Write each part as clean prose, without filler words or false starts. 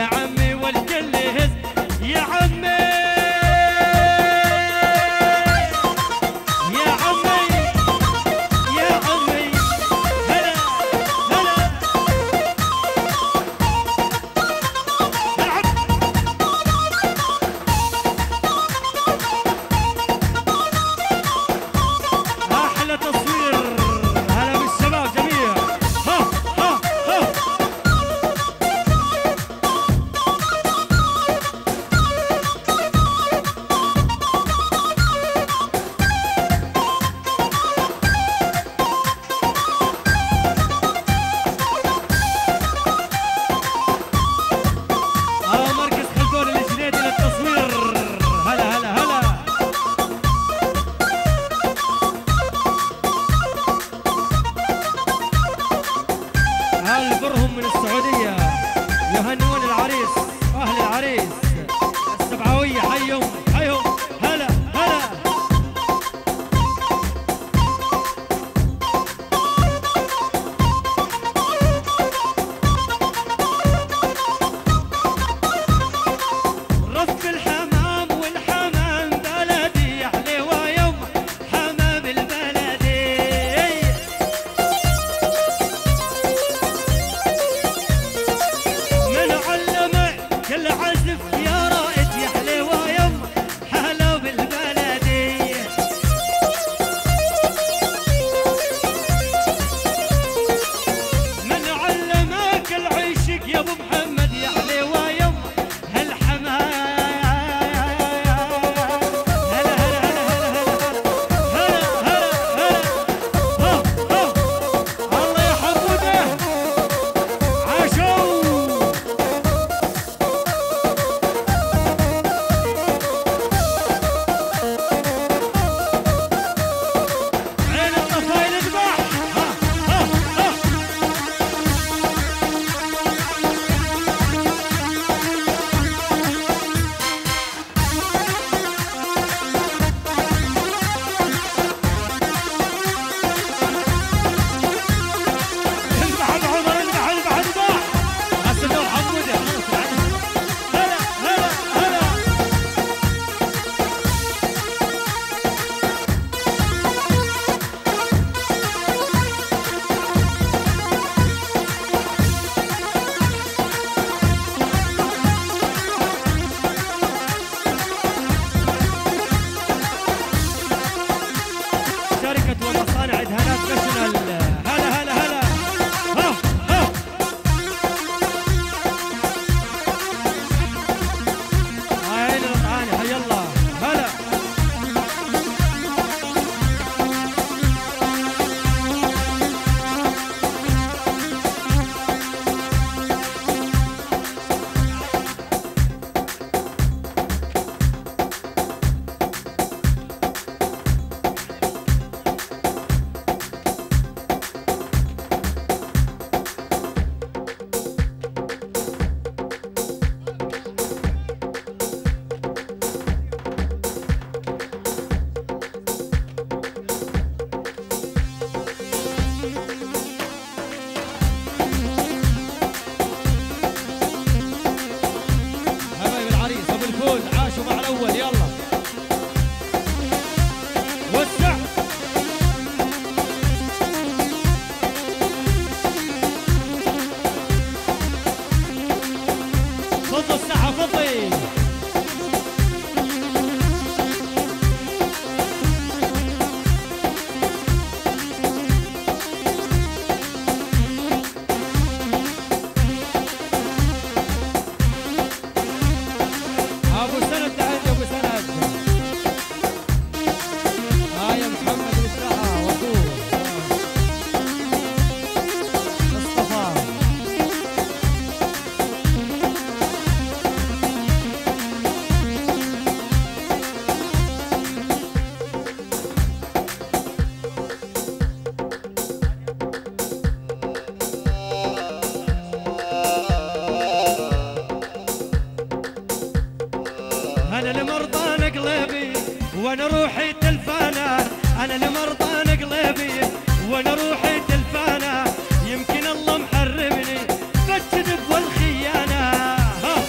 عمي والكل يهز يا عمي يا عمي يا عمي هلا هلا العب احلى تصوير هلا بالشباب جميع ها ها ها مركز خلدون الجنيدي للتصوير هلا هلا هلا هل برهم من السعودية يهنون العريس أهل العريس السبعوية حيهم حيهم هلا هلا رف الحمام والحمام بلدي يا حليوة يوم حمام البلدي من علمك العزف يا رائد يا حليوة يوم حلا بالبلدي من علمك العشق يا ابو محمد يا حليوة يوم هالحمام هلا هلا هلا هلا هلا هلا ها ها الله يا حموده عاشوا عين الطفايل اذبح ها ها ها اذبح ابو عمر اذبح اذبح اذبح السدور حموده هلا هلا هلا شركة ومصانع إدهانات ناشونال هلا هلا هلا ها ها عين الرطعاني حي الله هلا حبايب العريس ابو الفول عاشوا مع الاول يلا وسع فضوا الساحة فضي ابو سند تحية ابو سند يا محمد الساحة واخوه مصطفى انا لمرضى قلبي وانا روحي تلفانه انا لمرضى قلبي وانا روحي تلفانه يمكن الله محرمني بالكذب والخيانه ها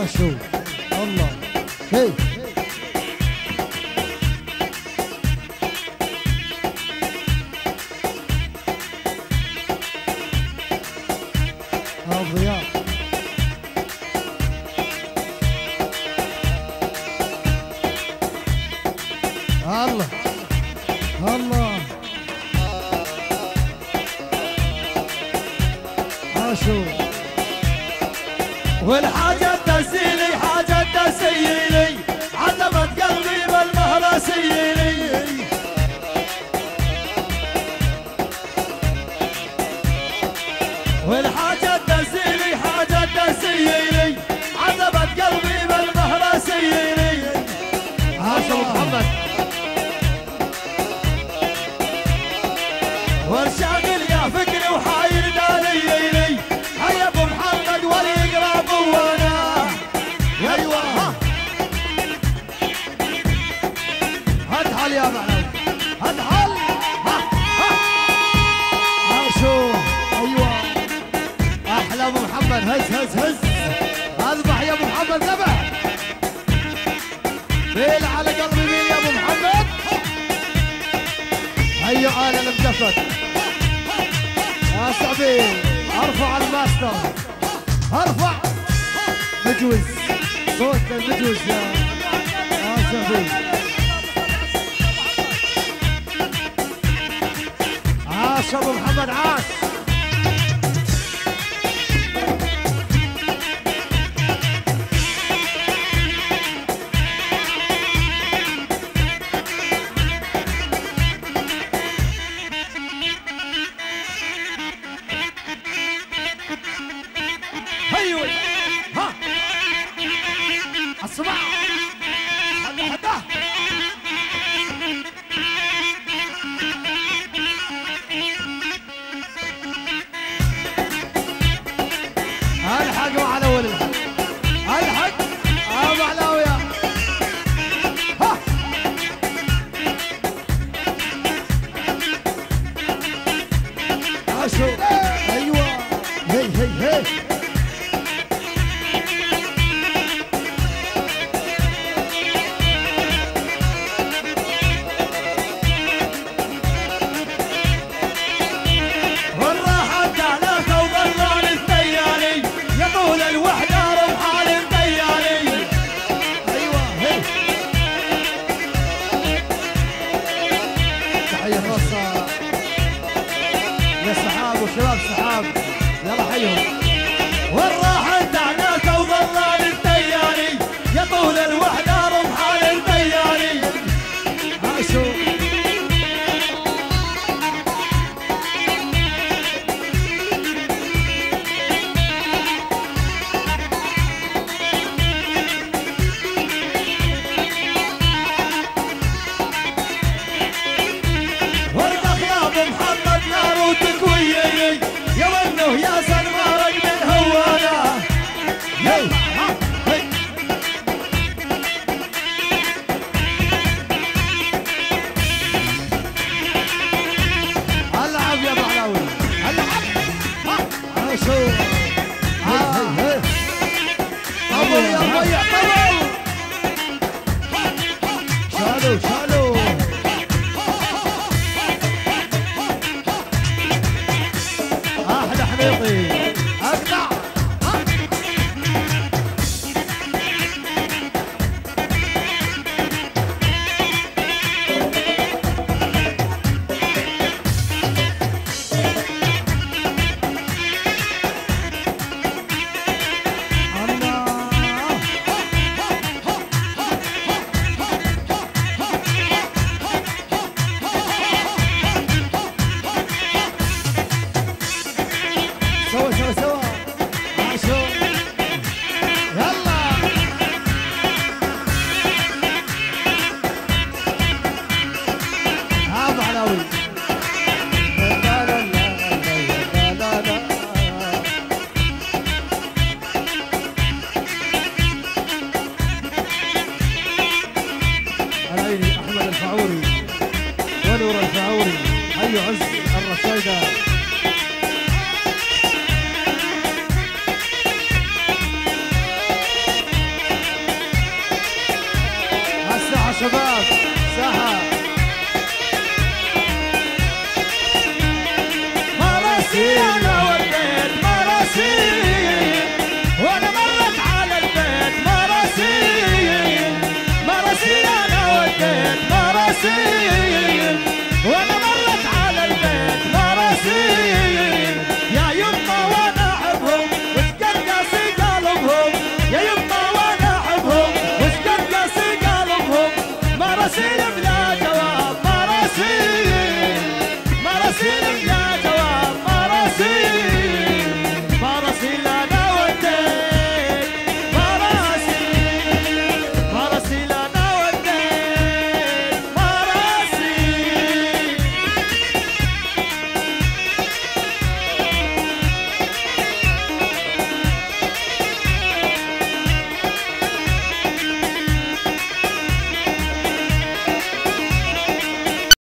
شو الله هي ضياء الله الله عاشو والحاجة تسيلي حاجة تسيلي عتبت قلبي بالمهرة سيلي والحاجة تسيلي حاجة تسيلي عتبت قلبي بالمهرة سيلي عاشو محمد والشاغل يا فكري وحاير دالي هيا ابو محمد ولي يقرب وانا ايوه هدحل يا معلم هدحل عاشو ايوه احلى ابو محمد هز هز هز اذبح يا ابو محمد ذبح بيل على قلبي مين يا ابو محمد هيا آلة المجفت يا سعدين ارفع الماستر ارفع مجوز صوت المجوز يا سعدين عاش ابو محمد عاش هيوي ها اسمع حدا حدا الحق على ولد الحق ابو علاويه ها عاشو ايوه هي هي هي والراحة تعلاك وغران الثيالي يطول الوحدة رمحان الثيالي ايوه هي تحيه خاصه يا سحاب وشباب سحاب يلا حيهم والراحة تعلاك وغران الثيالي يطول الوحدة رمحان الثيالي عاشو وارقخ يا ابو محمد نار وتكويني يا منه يا سنمارق من هوانا هي هي العب يا بعلاوي العب عاشو هي هي طول يا ربيع طول شالوا شالوا احلى حميطي اقطع الله سوا سوا سوا عاشو يلا ابو علاوي لا لا لا لا لا لا عليني احمد الفعوري ونور الفعوري حي عز الرشايده شباب ساحة مراسي